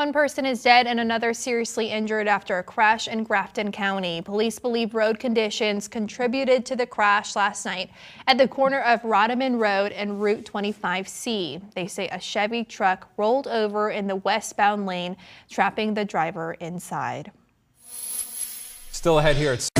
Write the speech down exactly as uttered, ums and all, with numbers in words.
One person is dead and another seriously injured after a crash in Grafton County. Police believe road conditions contributed to the crash last night at the corner of Rodman Road and Route twenty-five C. They say a Chevy truck rolled over in the westbound lane, trapping the driver inside. Still ahead here at